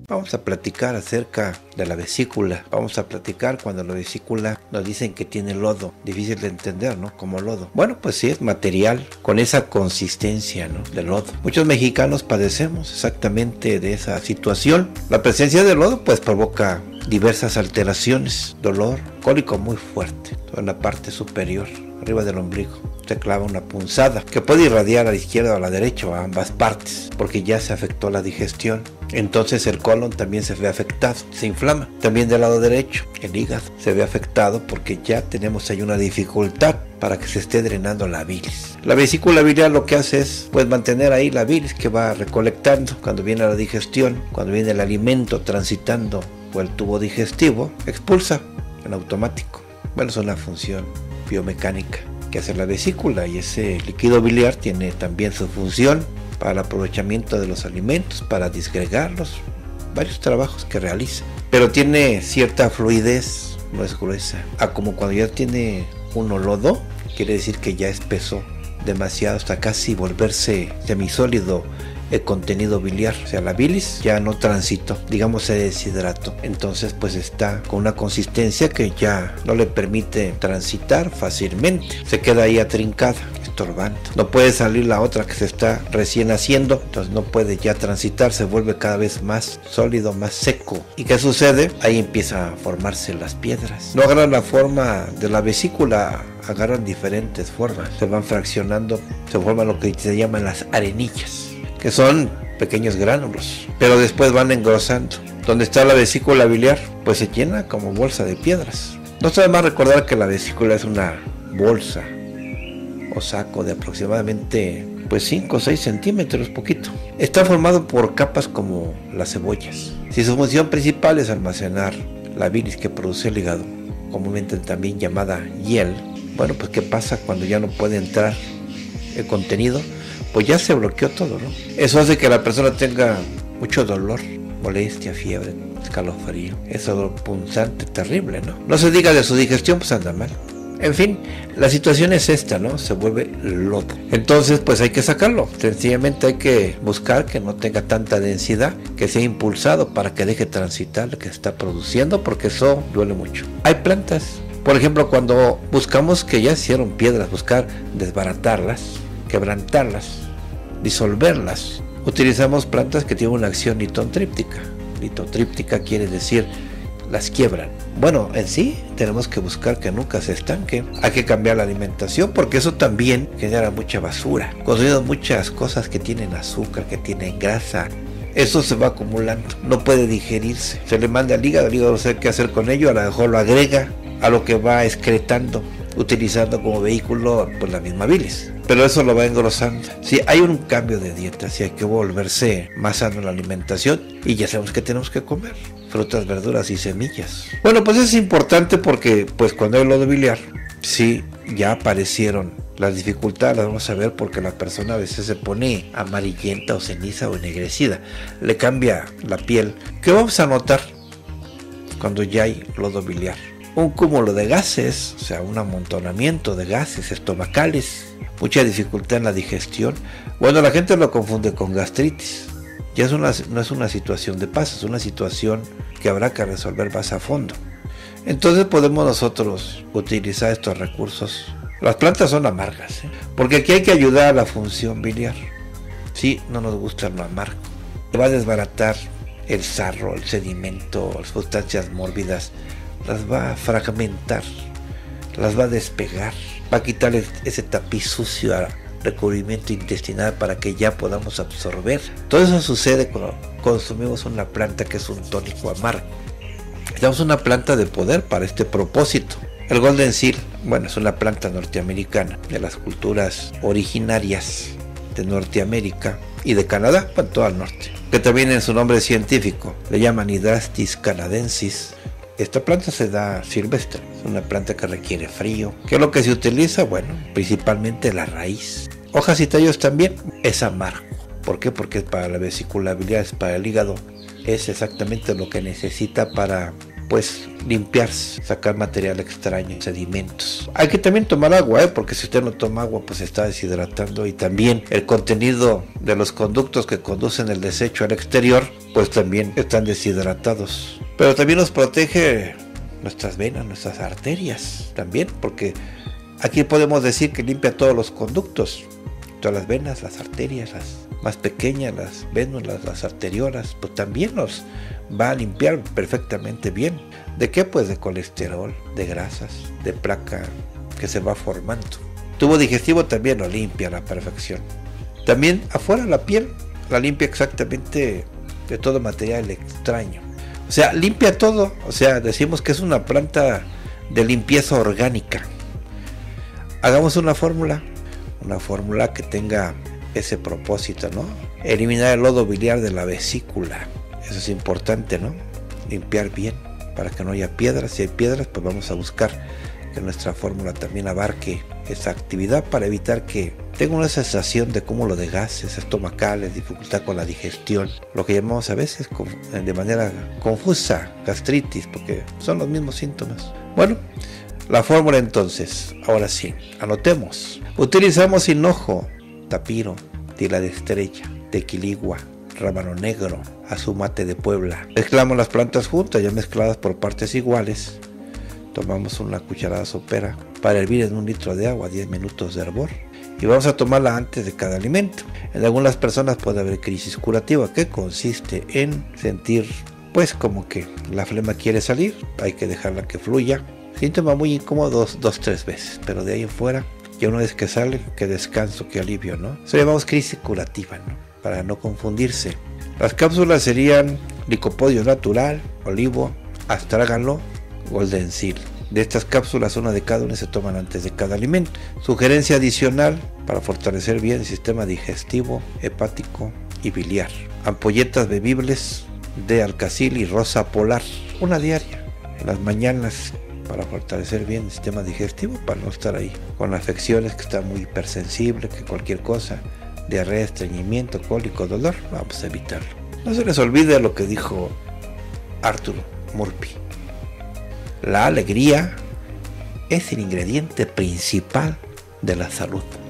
Vamos a platicar acerca de la vesícula. Vamos a platicar cuando la vesícula nos dicen que tiene lodo. Difícil de entender, ¿no? Como lodo. Bueno, pues sí, es material con esa consistencia, ¿no? De lodo. Muchos mexicanos padecemos exactamente de esa situación. La presencia de lodo pues provoca diversas alteraciones, dolor, cólico muy fuerte en la parte superior, arriba del ombligo. Se clava una punzada que puede irradiar a la izquierda o a la derecha o a ambas partes, porque ya se afectó la digestión. Entonces el colon también se ve afectado, se inflama. También del lado derecho, el hígado se ve afectado porque ya tenemos ahí una dificultad para que se esté drenando la bilis. La vesícula biliar lo que hace es pues mantener ahí la bilis que va recolectando cuando viene la digestión, cuando viene el alimento transitando por el tubo digestivo, expulsa en automático. Bueno, es una función biomecánica que hace la vesícula, y ese líquido biliar tiene también su función para el aprovechamiento de los alimentos, para disgregarlos, varios trabajos que realiza, pero tiene cierta fluidez, no es gruesa. Como cuando ya tiene uno lodo, quiere decir que ya espesó demasiado hasta casi volverse semisólido el contenido biliar, o sea, la bilis ya no transitó, digamos se deshidrató, entonces pues está con una consistencia que ya no le permite transitar fácilmente, se queda ahí atrincada, estorbando, no puede salir la otra que se está recién haciendo, entonces no puede ya transitar, se vuelve cada vez más sólido, más seco. ¿Y qué sucede? Ahí empiezan a formarse las piedras, no agarran la forma de la vesícula, agarran diferentes formas, se van fraccionando, se forman lo que se llaman las arenillas, que son pequeños gránulos, pero después van engrosando. Donde está la vesícula biliar, pues se llena como bolsa de piedras. No está de más recordar que la vesícula es una bolsa o saco de aproximadamente pues 5 o 6 centímetros, poquito. Está formado por capas como las cebollas. Si su función principal es almacenar la bilis que produce el hígado, comúnmente también llamada hiel, bueno, pues ¿qué pasa cuando ya no puede entrar el contenido? Pues ya se bloqueó todo, ¿no? Eso hace que la persona tenga mucho dolor, molestia, fiebre, escalofrío. Es dolor punzante, terrible, ¿no? No se diga de su digestión, pues anda mal. En fin, la situación es esta, ¿no? Se vuelve lodo. Entonces, pues hay que sacarlo. Sencillamente hay que buscar que no tenga tanta densidad, que sea impulsado para que deje transitar lo que está produciendo, porque eso duele mucho. Hay plantas, por ejemplo, cuando buscamos que ya hicieron piedras, buscar desbaratarlas, quebrantarlas, disolverlas, utilizamos plantas que tienen una acción litotríptica. Litotríptica quiere decir las quiebran. Bueno, en sí tenemos que buscar que nunca se estanque. Hay que cambiar la alimentación porque eso también genera mucha basura. Consumimos muchas cosas que tienen azúcar, que tienen grasa. Eso se va acumulando, no puede digerirse. Se le manda al hígado, el hígado no sabe qué hacer con ello, a lo mejor lo agrega a lo que va excretando, utilizando como vehículo pues la misma bilis, pero eso lo va engrosando. Si hay un cambio de dieta, si hay que volverse más sano en la alimentación, y ya sabemos que tenemos que comer frutas, verduras y semillas. Bueno, pues es importante porque pues cuando hay lodo biliar, sí, ya aparecieron las dificultades, las vamos a ver porque la persona a veces se pone amarillenta o ceniza o ennegrecida, le cambia la piel. ¿Qué vamos a notar cuando ya hay lodo biliar? Un cúmulo de gases, o sea, un amontonamiento de gases estomacales, mucha dificultad en la digestión. Bueno, la gente lo confunde con gastritis. Ya no es una situación de paz, es una situación que habrá que resolver más a fondo. Entonces podemos nosotros utilizar estos recursos. Las plantas son amargas, porque aquí hay que ayudar a la función biliar. Sí, no nos gusta lo amargo. Va a desbaratar el sarro, el sedimento, las sustancias mórbidas, las va a fragmentar, las va a despegar, va a quitar ese tapiz sucio al recubrimiento intestinal para que ya podamos absorber. Todo eso sucede cuando consumimos una planta que es un tónico amargo. Tenemos una planta de poder para este propósito. El Golden Seal, bueno, es una planta norteamericana de las culturas originarias de Norteamérica y de Canadá, para todo el norte, que también en su nombre científico le llaman Hydrastis canadensis. Esta planta se da silvestre, es una planta que requiere frío. ¿Qué es lo que se utiliza? Bueno, principalmente la raíz. Hojas y tallos también. Es amargo. ¿Por qué? Porque es para la vesícula biliar, es para el hígado. Es exactamente lo que necesita para pues limpiar, sacar material extraño, sedimentos. Hay que también tomar agua, porque si usted no toma agua pues se está deshidratando, y también el contenido de los conductos que conducen el desecho al exterior pues también están deshidratados. Pero también nos protege nuestras venas, nuestras arterias también, porque aquí podemos decir que limpia todos los conductos, todas las venas, las arterias, las más pequeñas, las vénulas, las arteriolas, pues también nos va a limpiar perfectamente bien. ¿De qué? Pues de colesterol, de grasas, de placa que se va formando. Tubo digestivo también lo limpia a la perfección. También afuera la piel la limpia exactamente de todo material extraño. O sea, limpia todo. O sea, decimos que es una planta de limpieza orgánica. Hagamos una fórmula que tenga ese propósito, ¿no? Eliminar el lodo biliar de la vesícula. Eso es importante, ¿no? Limpiar bien para que no haya piedras. Si hay piedras, pues vamos a buscar que nuestra fórmula también abarque esa actividad para evitar que tenga una sensación de cúmulo de gases estomacales, dificultad con la digestión, lo que llamamos a veces de manera confusa gastritis, porque son los mismos síntomas. Bueno, la fórmula entonces, ahora sí, anotemos. Utilizamos hinojo, tapiro, tila de estrella, tequiligua, rábano negro, azumate de Puebla. Mezclamos las plantas juntas, ya mezcladas por partes iguales. Tomamos una cucharada sopera para hervir en 1 litro de agua, 10 minutos de hervor. Y vamos a tomarla antes de cada alimento. En algunas personas puede haber crisis curativa, que consiste en sentir pues como que la flema quiere salir, hay que dejarla que fluya. Síntoma muy incómodo 2-3 veces, pero de ahí en fuera, ya una vez que sale, qué descanso, qué alivio, ¿no? Eso llamamos crisis curativa, ¿no? Para no confundirse. Las cápsulas serían licopodio natural, olivo, astrágalo, golden seal. De estas cápsulas, una de cada una se toman antes de cada alimento. Sugerencia adicional para fortalecer bien el sistema digestivo, hepático y biliar. Ampolletas bebibles de alcacil y rosa polar, una diaria, en las mañanas, para fortalecer bien el sistema digestivo, para no estar ahí con afecciones, que está muy hipersensible, que cualquier cosa, diarrea, estreñimiento, cólico, dolor, vamos a evitarlo. No se les olvide lo que dijo Arthur Murphy: la alegría es el ingrediente principal de la salud.